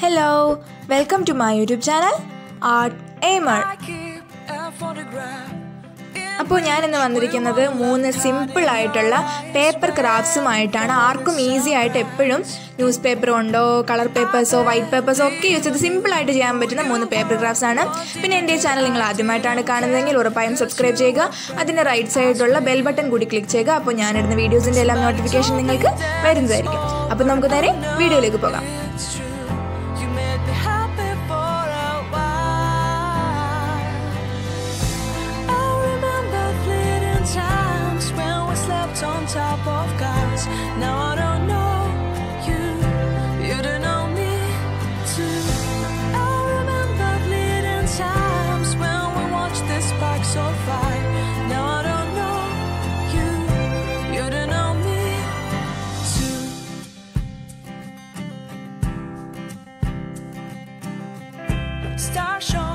Hello, welcome to my YouTube channel, Art Aimer. അപ്പോൾ ഞാൻ ഇന്ന് വന്നിരിക്കുന്നത് 3 സിമ്പിൾ ആയിട്ടുള്ള പേപ്പർ ക്രാഫ്റ്റ്സുമായിട്ടാണ്. ആർക്കും ഈസി ആയിട്ട് എപ്പോഴും ന്യൂസ് പേപ്പർ ഉണ്ടോ കളർ പേപ്പേഴ്സോ വൈറ്റ് പേപ്പേഴ്സോ ഒക്കെ യൂസ് ചെയ്ത് സിമ്പിളായിട്ട് ചെയ്യാൻ പറ്റുന്ന 3 പേപ്പർ ക്രാഫ്റ്റ്സ് ആണ്. പിന്നെ എൻ്റെ ചാനൽ നിങ്ങൾ ആദ്യമായിട്ടാണ് കാണുന്നതെങ്കിൽ ഉറപ്പായും സബ്സ്ക്രൈബ് ചെയ്യുക. അതിൻ്റെ റൈറ്റ് സൈഡിലുള്ള ബെൽ ബട്ടൺ കൂടി ക്ലിക്ക് ചെയ്യുക. അപ്പോൾ ഞാനിടുന്ന വീഡിയോസിൻ്റെ എല്ലാം നോട്ടിഫിക്കേഷൻ നിങ്ങൾക്ക് വരുന്നതായിരിക്കും. അപ്പോൾ നമുക്ക് നേരെ വീഡിയോയിലേക്ക് പോകാം. On top of cars. Now I don't know you, you don't know me too. I remember fleeting times when we watched the sparks so fire. Now I don't know you, you don't know me too. Stars show